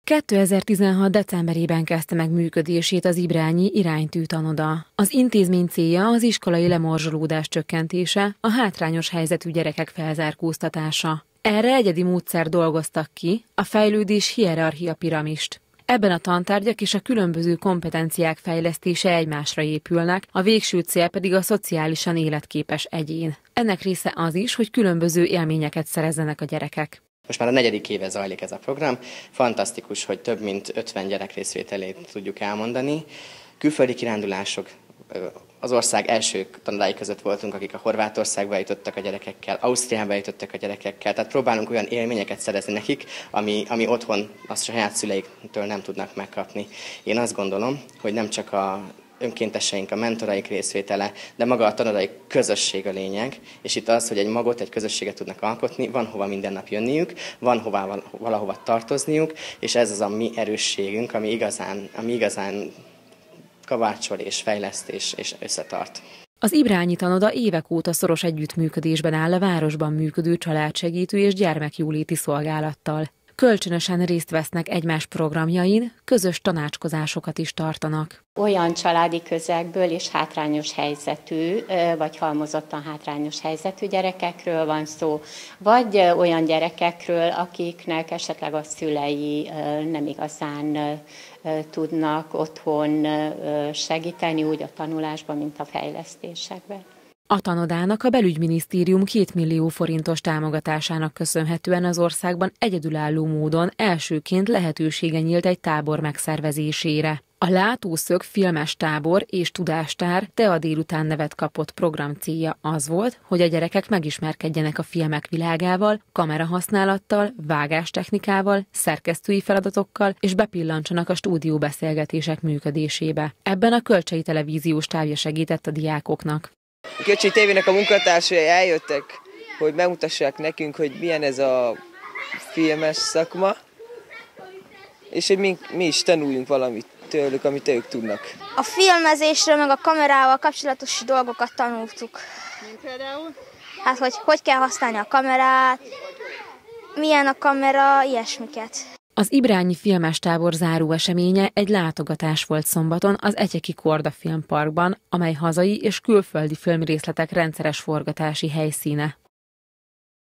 2016. decemberében kezdte meg működését az Ibrányi Iránytű Tanoda. Az intézmény célja az iskolai lemorzsolódás csökkentése, a hátrányos helyzetű gyerekek felzárkóztatása. Erre egyedi módszer dolgoztak ki, a fejlődés hierarchia piramist. Ebben a tantárgyak és a különböző kompetenciák fejlesztése egymásra épülnek, a végső cél pedig a szociálisan életképes egyén. Ennek része az is, hogy különböző élményeket szerezzenek a gyerekek. Most már a 4. éve zajlik ez a program. Fantasztikus, hogy több mint 50 gyerek részvételét tudjuk elmondani. Külföldi kirándulások, az ország első tanodái között voltunk, akik a Horvátországba jutottak a gyerekekkel, Ausztriába jutottak a gyerekekkel, tehát próbálunk olyan élményeket szerezni nekik, ami otthon a saját szüleiktől nem tudnak megkapni. Én azt gondolom, hogy nem csak a önkénteseink, a mentoraik részvétele, de maga a tanodai közösség a lényeg, és itt az, hogy egy magot, egy közösséget tudnak alkotni, van hova minden nap jönniük, van hova valahova tartozniuk, és ez az a mi erősségünk, ami igazán kavácsol és fejleszt és összetart. Az Ibrányi Tanoda évek óta szoros együttműködésben áll a városban működő családsegítő és gyermekjóléti szolgálattal. Kölcsönösen részt vesznek egymás programjain, közös tanácskozásokat is tartanak. Olyan családi közegből és hátrányos helyzetű, vagy halmozottan hátrányos helyzetű gyerekekről van szó, vagy olyan gyerekekről, akiknek esetleg a szülei nem igazán tudnak otthon segíteni úgy a tanulásban, mint a fejlesztésekben. A tanodának a belügyminisztérium 2 millió forintos támogatásának köszönhetően az országban egyedülálló módon elsőként lehetősége nyílt egy tábor megszervezésére. A Látószög filmes tábor és tudástár Tea délután nevet kapott program célja az volt, hogy a gyerekek megismerkedjenek a filmek világával, kamerahasználattal, vágástechnikával, szerkesztői feladatokkal és bepillantsanak a stúdióbeszélgetések működésébe. Ebben a Kölcsei Televíziós távja segített a diákoknak. A Kölcsei tévének a munkatársai eljöttek, hogy megmutassák nekünk, hogy milyen ez a filmes szakma, és hogy mi is tanuljunk valamit tőlük, amit ők tudnak. A filmezésről, meg a kamerával kapcsolatos dolgokat tanultuk. Mint például? Hát, hogy kell használni a kamerát, milyen a kamera, ilyesmiket. Az Ibrányi filmes tábor záró eseménye egy látogatás volt szombaton az Etyeki Korda Filmparkban, amely hazai és külföldi filmrészletek rendszeres forgatási helyszíne.